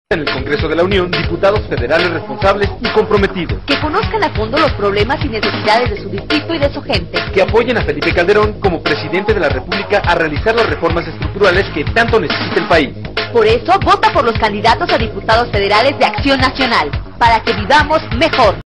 En el Congreso de la Unión, diputados federales responsables y comprometidos. Que conozcan a fondo los problemas y necesidades de su distrito y de su gente. Que apoyen a Felipe Calderón como presidente de la República a realizar las reformas estructurales que tanto necesita el país. Por eso, vota por los candidatos a diputados federales de Acción Nacional, para que vivamos mejor.